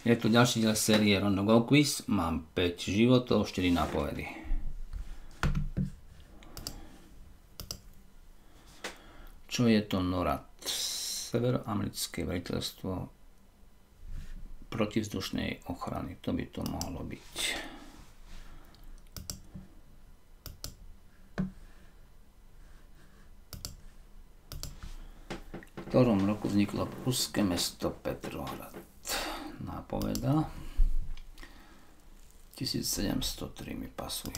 Je tu ďalší diel série Rondo Go Quiz. Mám 5 životov, 4 nápovedy. Čo je to NORAD? Severoamerické veliteľstvo protivzdušnej ochrany. To by to mohlo byť. V ktorom roku vzniklo ruské mesto Petrohrad? Nápoveda 1703 mi pasuje.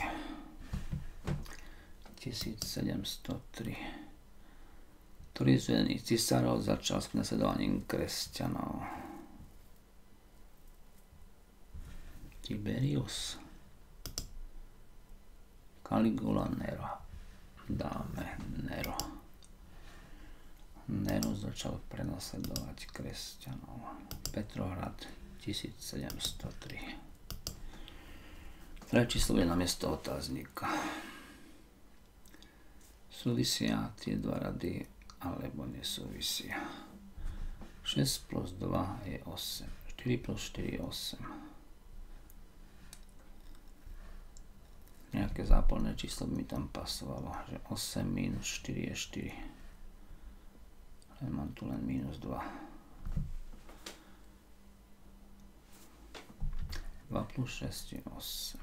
1703. Ktorý z vedených cisárov začal s prenasledovaním kresťanov? Tiberius, Caligula, Nero. Dáme Nero. Nero začal prenasledovať kresťanov. Petrohrad 1703. Ktoré číslo je na miesto otáznika? Súvisia tie dva rady alebo nesúvisia? 6 plus 2 je 8. 4 plus 4 je 8. Nejaké záporné číslo by mi tam pasovalo, že 8 minus 4 je 4. Ale mám tu len minus 2. 2 plus 6 je 8.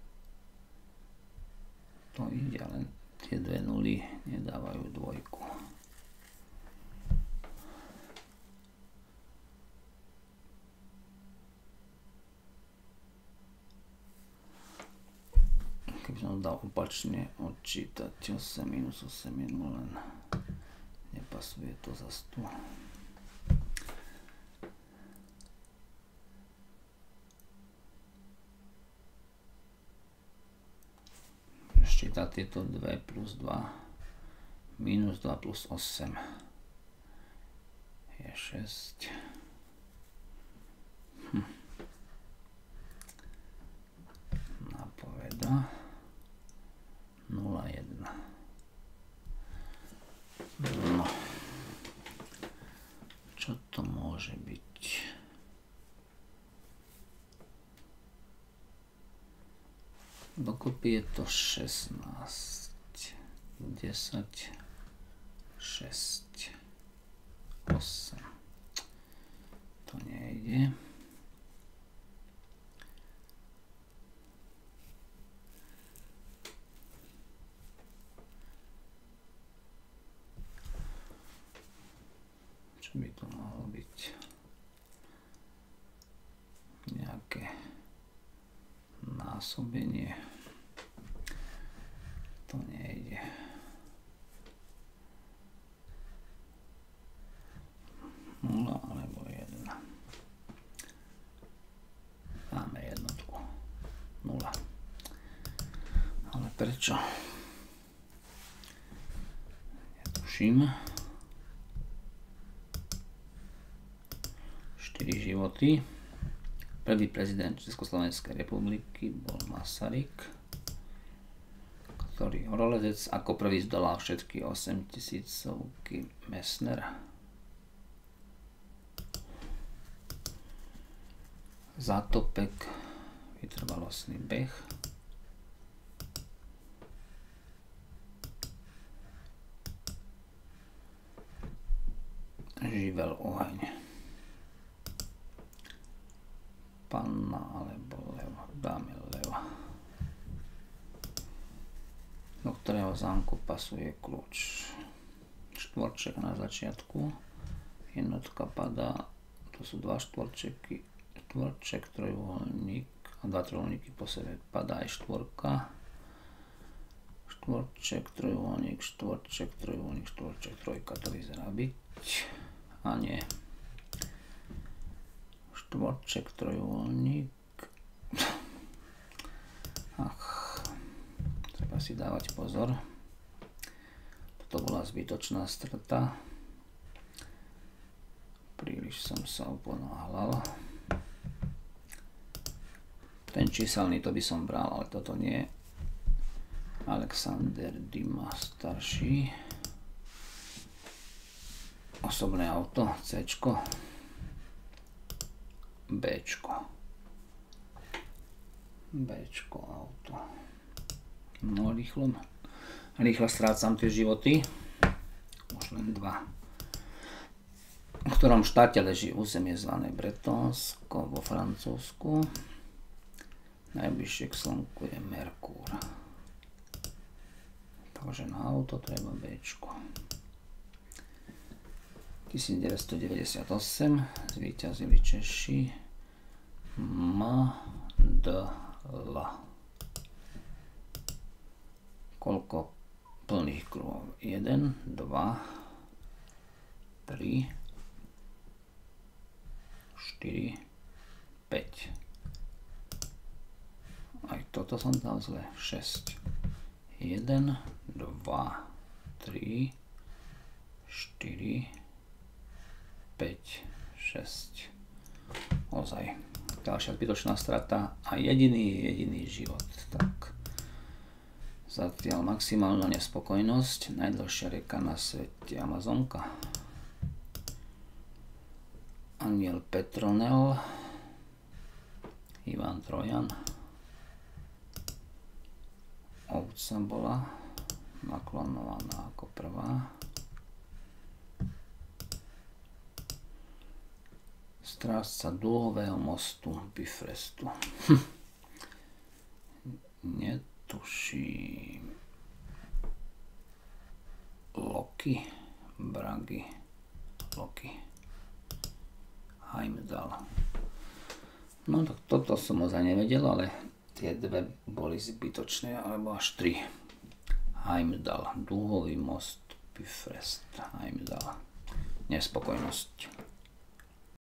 To ide, ale tie dve nuly nedávajú dvojku. Keby som dal opačne odčítať 8 minus 8 je 0, len nepasuje to zas tu. Prečítať tieto 2 plus 2 minus 2 plus 8 je 6. Nápoveda 0, 1. No. Čo to môže byť? Dokopy je to 16, 10, 6, 8. To nejde. Čo by to mohlo byť? Nejaké násobenie. To nejde. Nula alebo 1. Dáme jednotku. 0. Ale prečo? Netuším. 4 životy. Prvý prezident Československej republiky bol Masaryk, ktorý horolezec ako prvý zdolal všetky 8000-ovky Messner. Zátopek, vytrvalostný beh. Živel oheň. Panna alebo lev. Dáme leva. Do ktorého zámku pasuje kľúč? Štvorček na začiatku. Jednotka padá. To sú dva štvorčeky. Štvorček, trojuholník a dva trojuholníky po sebe. Padá aj štvorka. Štvorček, trojuholník, štvorček, trojuholník, štvorček, trojka. To vyzerá byť. A nie. Štvorček, trojuholník. Ach, treba si dávať pozor. Toto bola zbytočná strata. Príliš som sa uponáhľal. Ten číselný to by som bral, ale toto nie. Alexander Dumas starší. Osobné auto, C-čko. Bčko. Bčko auto. No rýchlo strácam tie životy. Už len 2. V ktorom štáte leží územie zvané Bretonsko vo Francúzsku. Najbližšie k Slnku je Merkúr. Takže na auto treba Bčko. 1998 zvíťazili Češi. MDL. Koľko plných kruhov? 1, 2, 3, 4, 5. Aj toto som dal zle. 6. 1, 2, 3, 4, 5, 6. Ozaj. Ďalšia zbytočná strata a jediný život. Tak. Zatiaľ maximálna nespokojnosť. Najdlhšia rieka na svete Amazonka. Aniel Petronel. Ivan Trojan. Ovca bola naklonovaná ako prvá. Strážca dúhového mostu Bifrestu. Netuším. Loki. Bragi. Loki. Heimdall. No tak toto som ozaj nevedel, ale tie dve boli zbytočné, alebo až 3. Heimdall. Dúhový most Bifrest. Heimdall. Nespokojnosť.